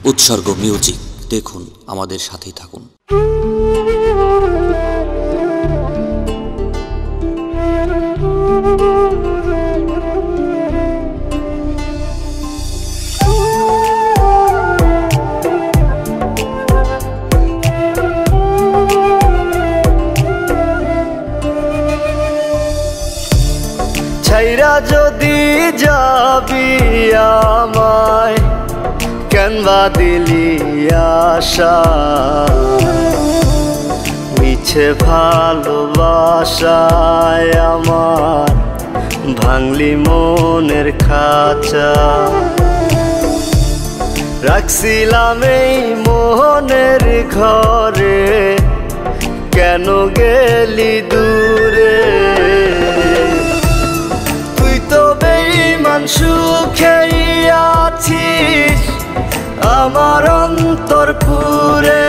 উৎসর্গ মিউজিক। দেখুন, আমাদের সাথেই থাকুন। ছাইরা যদি যাবি আমায়, কেনবা দিলি আশা, মিছে ভালোবাসায় আমার ভাঙলি মনের খাঁচা। রাখছিলাম এই মোহনের ঘরে, কেন গেলি দূরে? তুই তো বেঈমান সুখেই আছিস আমার অন্তর পুরে।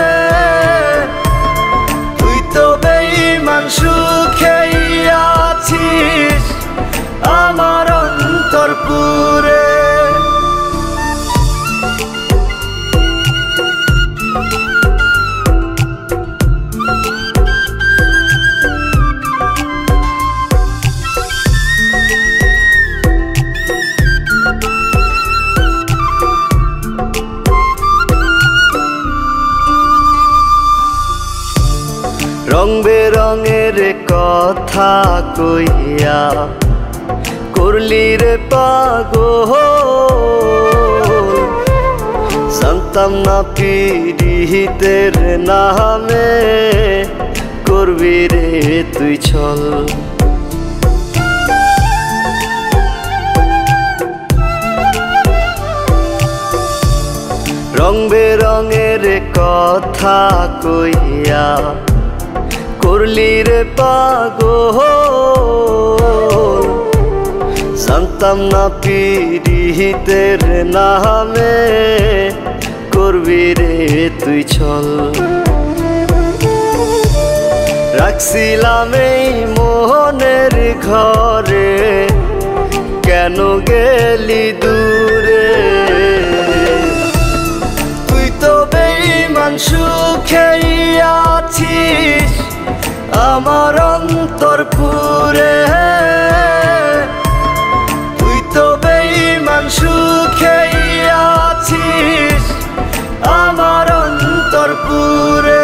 তুই তো বেঈমান সুখেই আছিস আমার অন্তর পুরে। রং বেরঙের কথা কইয়া করলি রে পাগল, জানতাম না পীড়িতের নামে করবি রে তুই ছল। রং বেরঙের কথা কইয়া করলি রে পাগল, জানতাম না পীড়িতের নামে করবি রে তুই ছল। রাখছিলাম এই মোহনের ঘরে, কেন গেলি দূরে? তুই তো বেঈমান সুখেই আছিস আমার অন্তর পুরে। তুই তো বেঈমান সুখেই আছিস আমার অন্তর পুরে।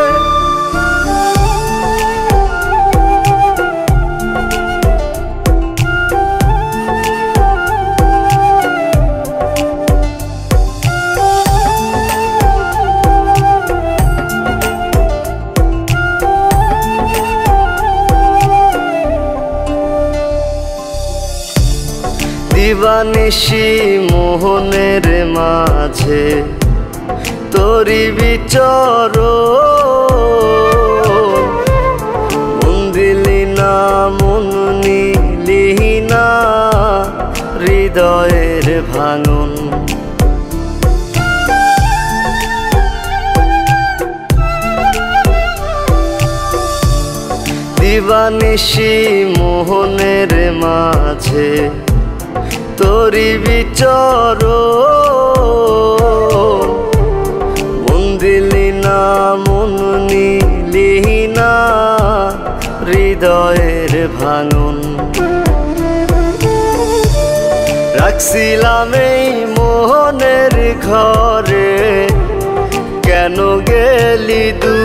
দিবানিশি মোহনের মাঝে তোরি বিচরণ, মন দিলি না মন নিলি না হৃদয়ের ভাঙন। দিবানিশি মোহনের মাঝে তোরি বিচরণ, মন দিলি না মন নিলি না হৃদয়ের ভাঙন। রাখছিলাম এই মোহনের ঘরে, কেন গেলি দূরে?